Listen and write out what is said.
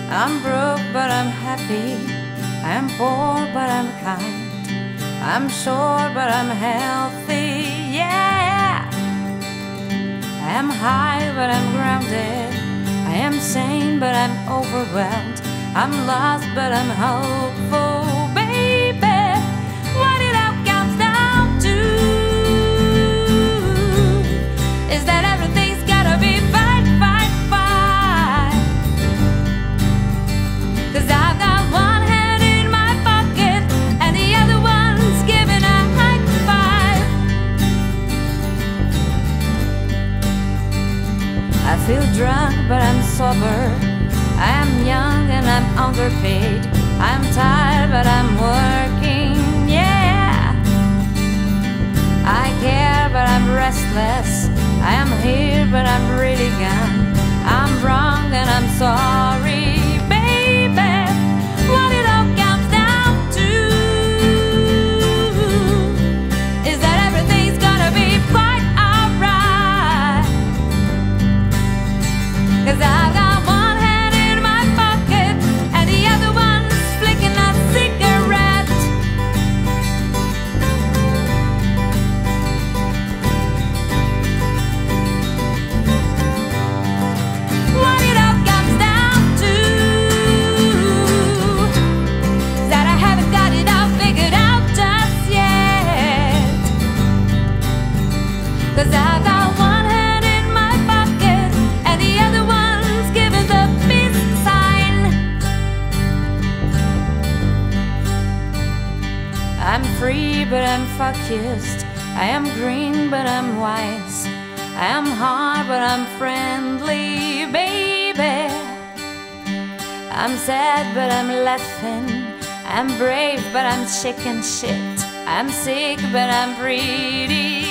I'm broke, but I'm happy. I'm poor, but I'm kind. I'm sure, but I'm healthy, yeah. I am high, but I'm grounded. I am sane, but I'm overwhelmed. I'm lost, but I'm hopeful, baby. What it all comes down to is that everything's gotta be fine, fine, fine. 'Cause I've got one hand in my pocket and the other one's giving a high five. I feel drunk, but I'm sober. I am young and I'm underpaid. I'm tired, but I'm working, yeah. I care, but I'm restless. I am here, but I'm really gone. I'm wrong and I'm sorry, baby. What it all comes down to is that everything's gonna be quite alright. 'Cause I've got one hand in my pocket and the other one's flicking a cigarette. What it all comes down to is that I haven't got it all figured out just yet. 'Cause I've got one hand in my pocket and the other one's giving the peace sign. I'm free, but I'm focused. I am green, but I'm wise. I am hard, but I'm friendly, baby. I'm sad, but I'm laughing. I'm brave, but I'm chicken shit. I'm sick, but I'm pretty,